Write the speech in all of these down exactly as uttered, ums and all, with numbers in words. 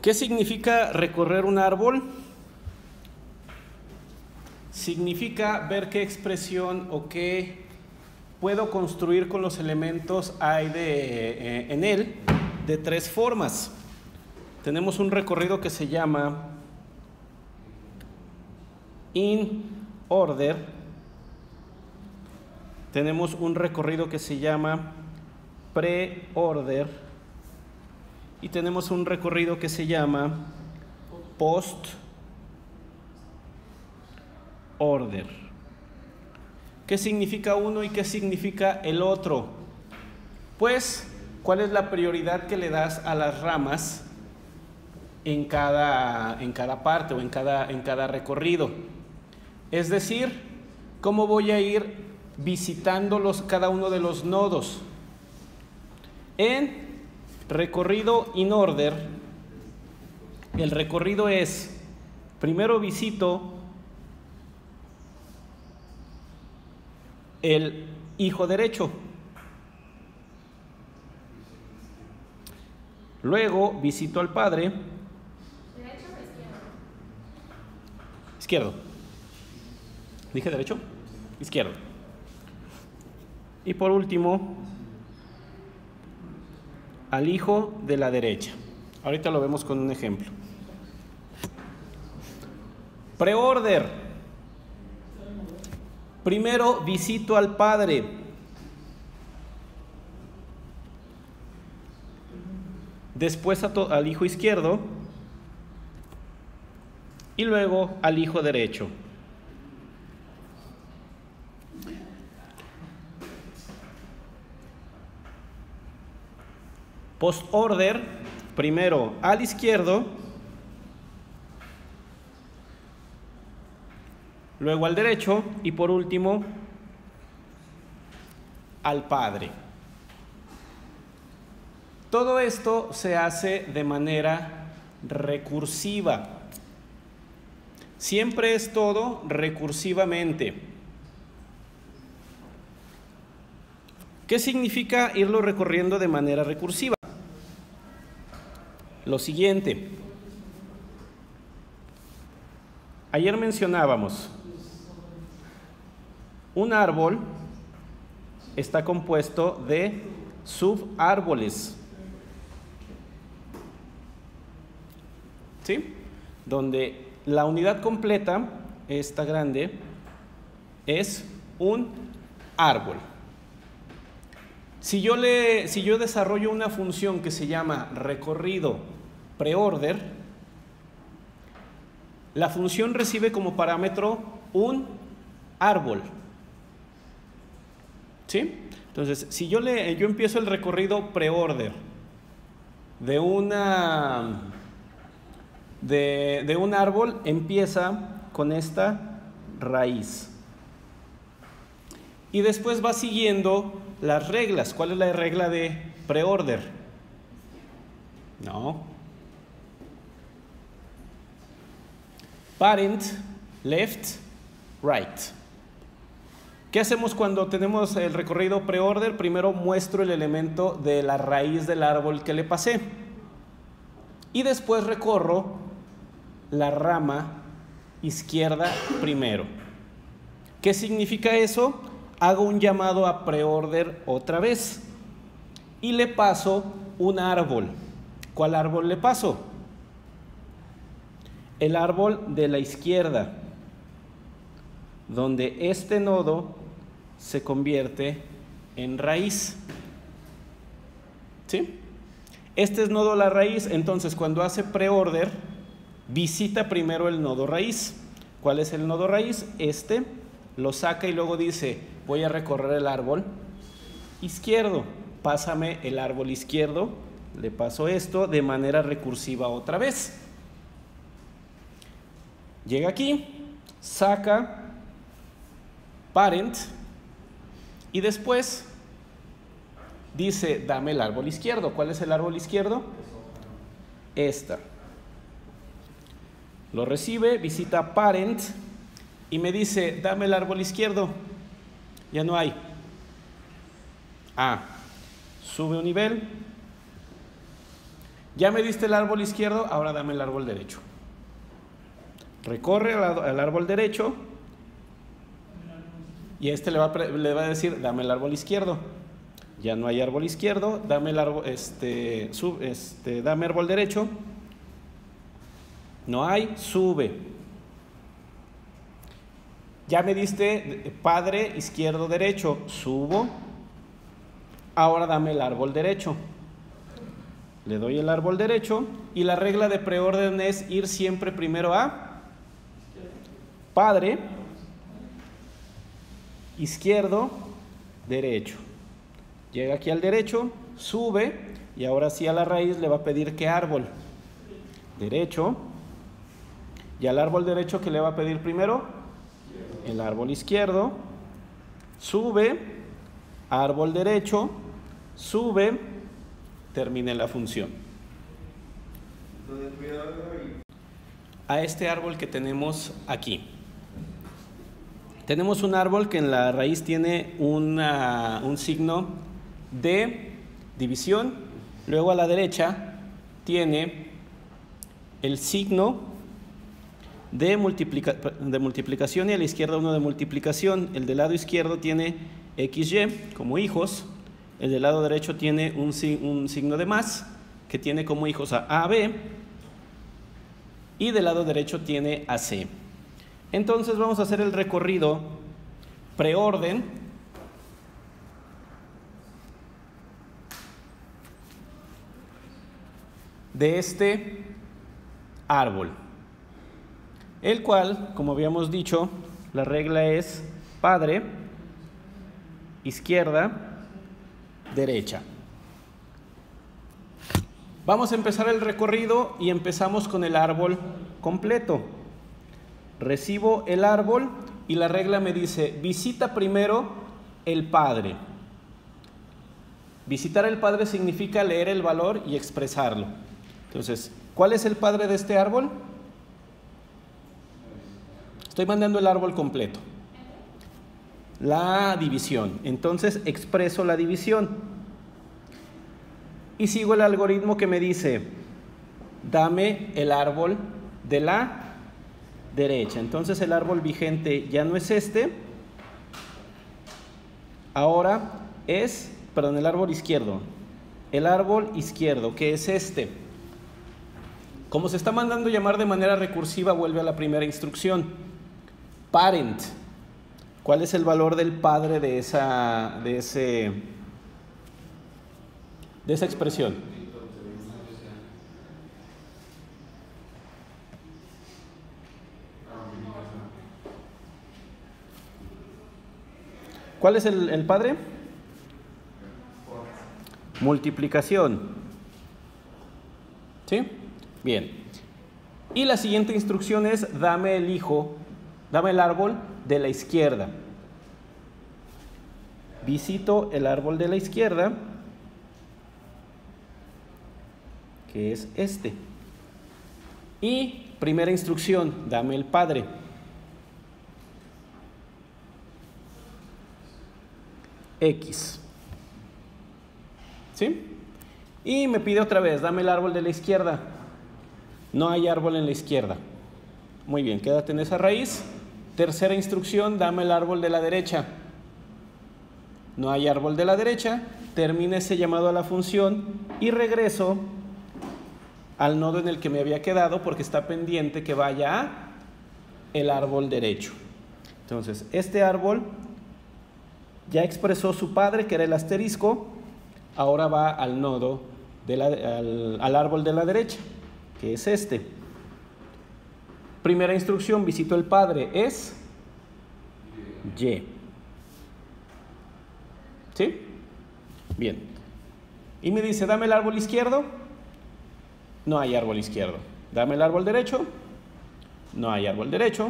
¿Qué significa recorrer un árbol? Significa ver qué expresión o qué puedo construir con los elementos hay de, eh, en él de tres formas. Tenemos un recorrido que se llama in order. Tenemos un recorrido que se llama pre-order. Y tenemos un recorrido que se llama post-order. ¿Qué significa uno y qué significa el otro? Pues, ¿cuál es la prioridad que le das a las ramas en cada, en cada parte o en cada, en cada recorrido? Es decir, ¿cómo voy a ir visitando los, cada uno de los nodos? En recorrido in order, el recorrido es, primero visito el hijo derecho, luego visito al padre. ¿Derecho o izquierdo? Izquierdo. ¿Dije derecho? Izquierdo. Y por último, al hijo de la derecha. Ahorita lo vemos con un ejemplo. Preorder. Primero visito al padre. Después a to- al hijo izquierdo. Y luego al hijo derecho. Post-order, primero al izquierdo, luego al derecho y por último al padre. Todo esto se hace de manera recursiva. Siempre es todo recursivamente. ¿Qué significa irlo recorriendo de manera recursiva? Lo siguiente, ayer mencionábamos, un árbol está compuesto de subárboles, ¿sí? Donde la unidad completa, esta grande, es un árbol. Si yo, le, si yo desarrollo una función que se llama recorrido preorder, la función recibe como parámetro un árbol. ¿Sí? Entonces, si yo, le, yo empiezo el recorrido preorder de, una, de, de un árbol, empieza con esta raíz. Y después va siguiendo las reglas. ¿Cuál es la regla de preorder? No. Parent, left, right. ¿Qué hacemos cuando tenemos el recorrido preorder? Primero muestro el elemento de la raíz del árbol que le pasé. Y después recorro la rama izquierda primero. ¿Qué significa eso? Hago un llamado a preorder otra vez y le paso un árbol. ¿Cuál árbol le paso? El árbol de la izquierda, donde este nodo se convierte en raíz. ¿Sí? Este es nodo la raíz, entonces cuando hace preorder, visita primero el nodo raíz. ¿Cuál es el nodo raíz? Este. Lo saca y luego dice, voy a recorrer el árbol izquierdo, pásame el árbol izquierdo, le paso esto de manera recursiva otra vez. Llega aquí, saca parent y después dice, dame el árbol izquierdo. ¿Cuál es el árbol izquierdo? Esta. Lo recibe, visita parent y me dice, dame el árbol izquierdo. Ya no hay. Ah, sube un nivel Ya me diste el árbol izquierdo, ahora dame el árbol derecho. Recorre al, al árbol derecho y este le va, a, le va a decir, dame el árbol izquierdo. Ya no hay árbol izquierdo, dame el árbol, este, sub, este, dame árbol derecho. No hay, sube. Ya me diste padre, izquierdo, derecho, subo. Ahora dame el árbol derecho. Le doy el árbol derecho y la regla de preorden es ir siempre primero a padre, izquierdo, derecho. Llega aquí al derecho, sube y ahora sí a la raíz le va a pedir ¿qué árbol? Derecho. Y al árbol derecho, ¿qué le va a pedir primero? El árbol izquierdo. Sube, árbol derecho, sube, termine la función. A este árbol que tenemos aquí. Tenemos un árbol que en la raíz tiene una, un signo de división, luego a la derecha tiene el signo de, multiplica, de multiplicación y a la izquierda uno de multiplicación. El del lado izquierdo tiene equis ye como hijos, el del lado derecho tiene un, un signo de más que tiene como hijos a a be y del lado derecho tiene a ce. Entonces vamos a hacer el recorrido preorden de este árbol, el cual, como habíamos dicho, la regla es padre, izquierda, derecha. Vamos a empezar el recorrido y empezamos con el árbol completo. Recibo el árbol y la regla me dice, visita primero el padre. Visitar el padre significa leer el valor y expresarlo. Entonces, ¿cuál es el padre de este árbol? Estoy mandando el árbol completo. La división. Entonces, expreso la división. Y sigo el algoritmo que me dice, dame el árbol de la derecha. Entonces el árbol vigente ya no es este, ahora es, perdón, el árbol izquierdo. El árbol izquierdo, que es este. Como se está mandando llamar de manera recursiva, vuelve a la primera instrucción. Parent. ¿Cuál es el valor del padre de esa, de ese, de esa expresión? ¿Cuál es el, el padre? Multiplicación. ¿Sí? Bien. Y la siguiente instrucción es, dame el hijo, dame el árbol de la izquierda. Visito el árbol de la izquierda, que es este. Y primera instrucción, dame el padre. X. ¿Sí? Y me pide otra vez, dame el árbol de la izquierda. No hay árbol en la izquierda. Muy bien, quédate en esa raíz. Tercera instrucción, dame el árbol de la derecha. No hay árbol de la derecha. Termina ese llamado a la función y regreso al nodo en el que me había quedado porque está pendiente que vaya a el árbol derecho. Entonces, este árbol ya expresó su padre, que era el asterisco, ahora va al nodo, de la, al, al árbol de la derecha, que es este. Primera instrucción, visito el padre, es Y. ¿Sí? Bien. Y me dice, dame el árbol izquierdo. No hay árbol izquierdo. Dame el árbol derecho. No hay árbol derecho.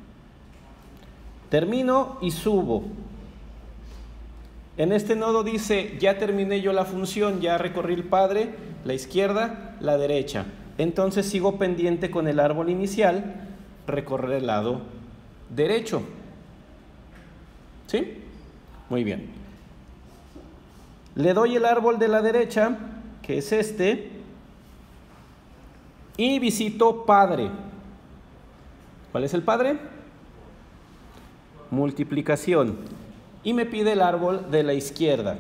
Termino y subo. En este nodo dice, ya terminé yo la función, ya recorrí el padre, la izquierda, la derecha. Entonces sigo pendiente con el árbol inicial, recorrer el lado derecho. ¿Sí? Muy bien. Le doy el árbol de la derecha, que es este, Y visito padre. ¿Cuál es el padre? Multiplicación. Y me pide el árbol de la izquierda.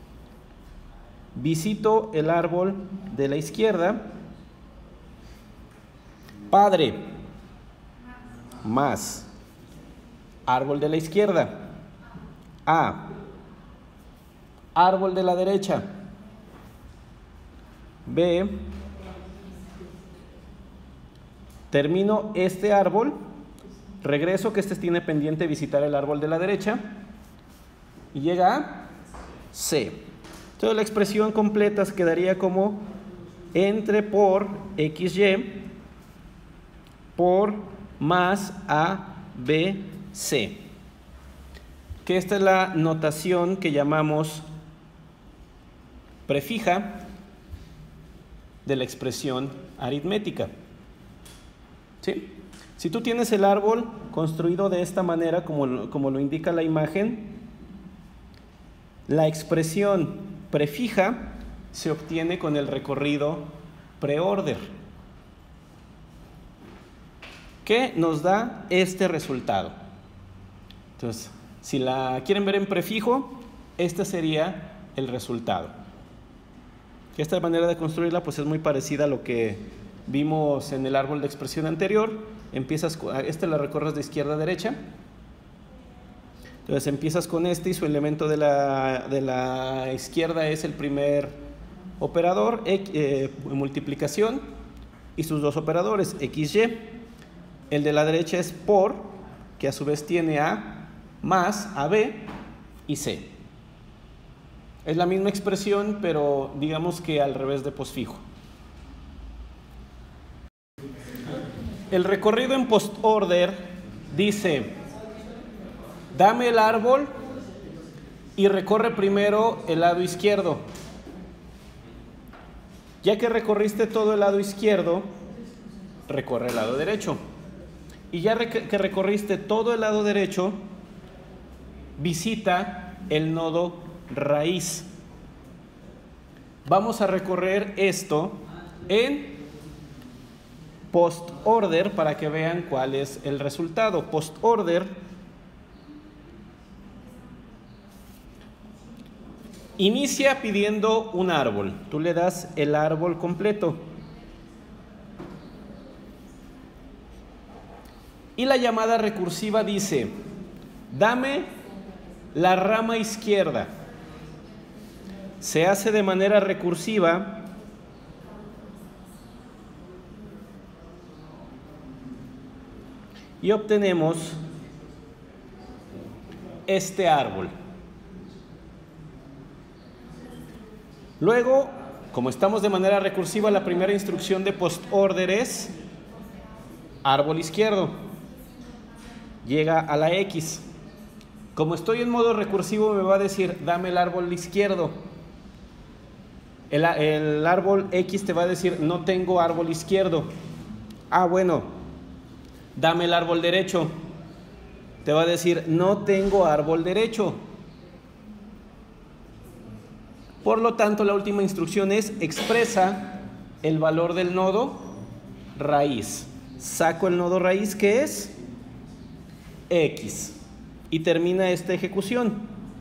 Visito el árbol de la izquierda. Padre más árbol de la izquierda. A. Árbol de la derecha. B. Termino este árbol. Regreso, que este tiene pendiente visitar el árbol de la derecha. Y llega a C. Entonces la expresión completa quedaría como entre por X Y por más A, B, C. Que esta es la notación que llamamos prefija de la expresión aritmética. ¿Sí? Si tú tienes el árbol construido de esta manera, como, como lo indica la imagen, la expresión prefija se obtiene con el recorrido preorder, que nos da este resultado. Entonces, si la quieren ver en prefijo, este sería el resultado. Esta manera de construirla pues es muy parecida a lo que vimos en el árbol de expresión anterior. Empiezas con, este la recorres de izquierda a derecha. Entonces empiezas con este y su elemento de la, de la izquierda es el primer operador, eh, multiplicación, y sus dos operadores, X Y. El de la derecha es por, que a su vez tiene A, más A B y C. Es la misma expresión, pero digamos que al revés de posfijo. El recorrido en postorder dice: dame el árbol y recorre primero el lado izquierdo. Ya que recorriste todo el lado izquierdo, recorre el lado derecho. Y ya que recorriste todo el lado derecho, visita el nodo raíz. Vamos a recorrer esto en postorder para que vean cuál es el resultado. Postorder inicia pidiendo un árbol. Tú le das el árbol completo. Y la llamada recursiva dice: dame la rama izquierda. Se hace de manera recursiva y obtenemos este árbol. Luego, como estamos de manera recursiva, la primera instrucción de postorder es árbol izquierdo. Llega a la X. Como estoy en modo recursivo, me va a decir: dame el árbol izquierdo. El, el árbol X te va a decir: no tengo árbol izquierdo. Ah, bueno, dame el árbol derecho. Te va a decir: no tengo árbol derecho. Por lo tanto, la última instrucción es: expresa el valor del nodo raíz. Saco el nodo raíz, que es X, y termina esta ejecución.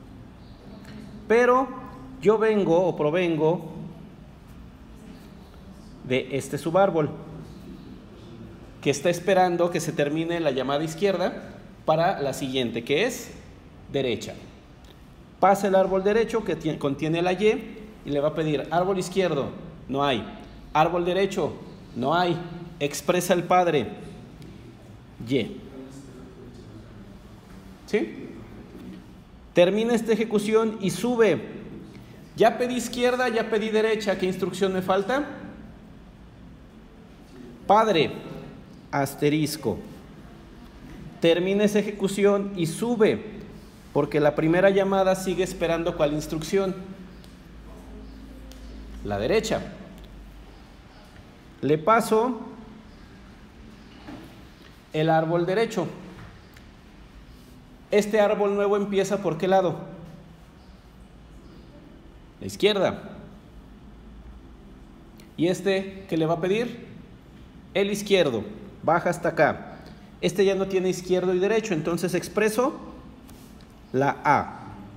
Pero yo vengo o provengo de este subárbol que está esperando que se termine la llamada izquierda para la siguiente, que es derecha. Pasa el árbol derecho que tiene, contiene la Y, y le va a pedir árbol izquierdo, no hay. Árbol derecho, no hay. Expresa el padre, Y. ¿Sí? Termina esta ejecución y sube. Ya pedí izquierda, ya pedí derecha. ¿Qué instrucción me falta? Padre, asterisco. Termina esa ejecución y sube, porque la primera llamada sigue esperando ¿cuál instrucción? La derecha. Le paso el árbol derecho. Este árbol nuevo empieza ¿por qué lado? La izquierda. ¿Y este qué le va a pedir? el izquierdo, baja hasta acá. Este ya no tiene izquierdo y derecho, entonces expreso la A.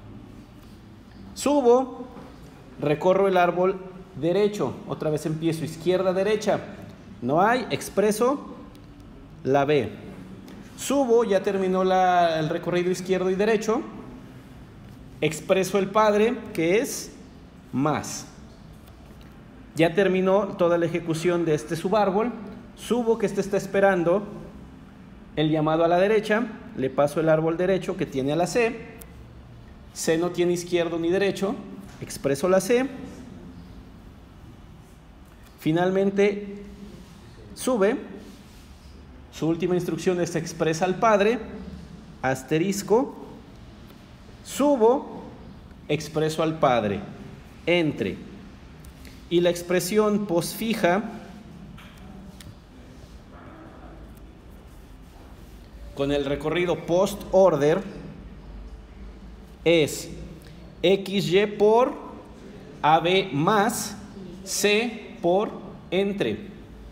Subo, recorro el árbol derecho, otra vez empiezo izquierda, derecha. No hay, expreso la B. Subo, ya terminó la, el recorrido izquierdo y derecho. Expreso el padre, que es más. Ya terminó toda la ejecución de este subárbol. Subo, que este está esperando el llamado a la derecha. Le paso el árbol derecho que tiene a la C. C no tiene izquierdo ni derecho. Expreso la C. Finalmente sube. Su última instrucción es expresa al padre. Asterisco. Subo, expreso al padre. Entre. Y la expresión posfija con el recorrido post-order es X Y por A B más C por entre.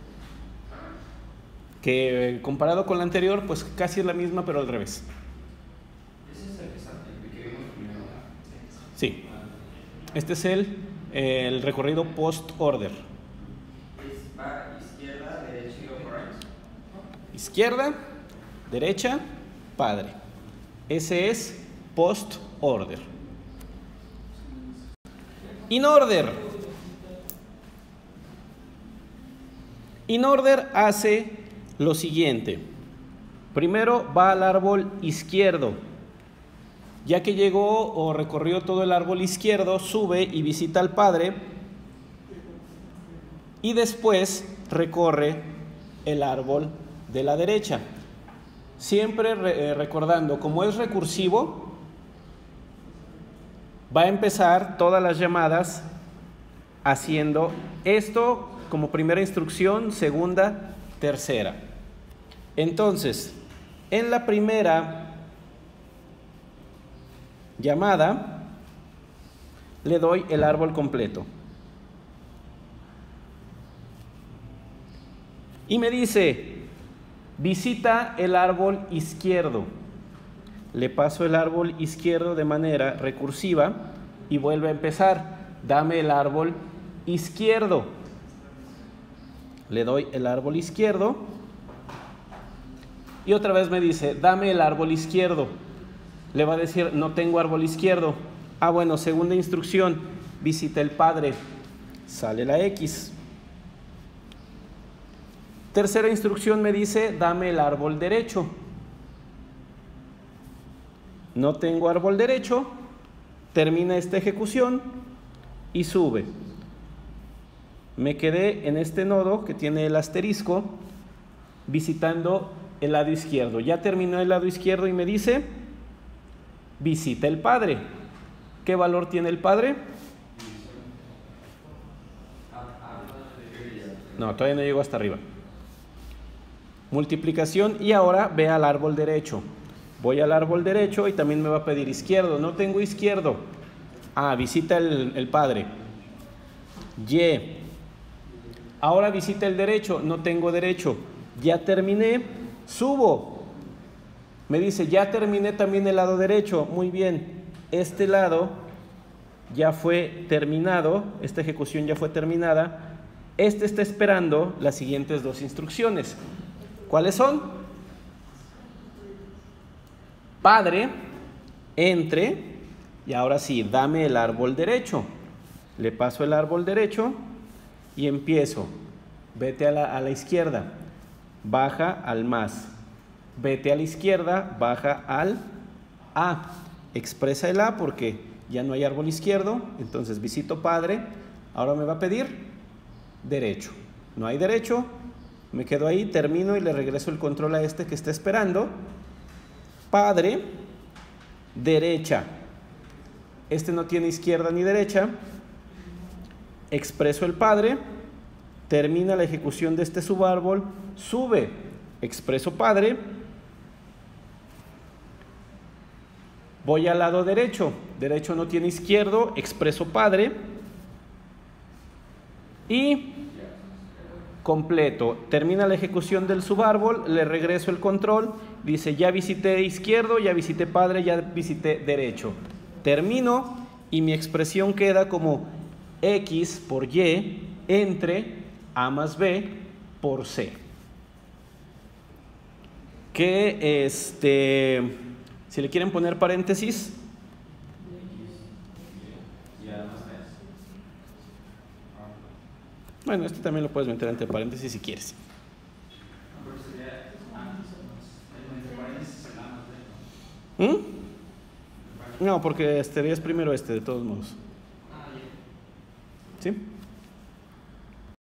Que comparado con la anterior, pues casi es la misma, pero al revés. ¿Ese es el que, el que vimos primero? Sí. Este es el, el recorrido post-order. Va izquierda, derecha y luego right. Izquierda, derecha, padre. Ese es post-order. In order. In order hace lo siguiente. Primero va al árbol izquierdo. Ya que llegó o recorrió todo el árbol izquierdo, sube y visita al padre. Y después recorre el árbol de la derecha. Siempre re, eh, recordando, como es recursivo, va a empezar todas las llamadas haciendo esto como primera instrucción, segunda, tercera. Entonces, en la primera llamada, le doy el árbol completo. Y me dice, visita el árbol izquierdo. Le paso el árbol izquierdo de manera recursiva y vuelve a empezar. Dame el árbol izquierdo. Le doy el árbol izquierdo. Y otra vez me dice, dame el árbol izquierdo. Le va a decir, no tengo árbol izquierdo. Ah, bueno, segunda instrucción, visita el padre. Sale la X. Tercera instrucción me dice, dame el árbol derecho. No tengo árbol derecho. Termina esta ejecución y sube. Me quedé en este nodo que tiene el asterisco visitando el lado izquierdo. Ya terminó el lado izquierdo y me dice, visita el padre. ¿Qué valor tiene el padre? No, todavía no llego hasta arriba. Multiplicación y ahora ve al árbol derecho. Voy al árbol derecho y también me va a pedir izquierdo. No tengo izquierdo. Ah, visita el, el padre. Y. Ahora visita el derecho. No tengo derecho. Ya terminé. Subo. Me dice, ya terminé también el lado derecho. Muy bien. Este lado ya fue terminado. Esta ejecución ya fue terminada. Este está esperando las siguientes dos instrucciones. ¿Cuáles son? Padre, entre, y ahora sí, dame el árbol derecho. Le paso el árbol derecho y empiezo. Vete a la, a la izquierda, baja al más. Vete a la izquierda, baja al A. Expresa el A porque ya no hay árbol izquierdo, entonces visito padre. Ahora me va a pedir derecho. No hay derecho, me quedo ahí, termino y le regreso el control a este que está esperando. Padre, derecha. Este no tiene izquierda ni derecha. Expreso el padre. Termina la ejecución de este subárbol. Sube. Expreso padre. Voy al lado derecho. Derecho no tiene izquierdo. Expreso padre. Y completo. Termina la ejecución del subárbol, le regreso el control, dice ya visité izquierdo, ya visité padre, ya visité derecho. Termino y mi expresión queda como X por Y entre A más B por C. Que este, si le quieren poner paréntesis, bueno, este también lo puedes meter entre paréntesis si quieres. ¿Mm? No, porque este es primero este, de todos modos. ¿Sí?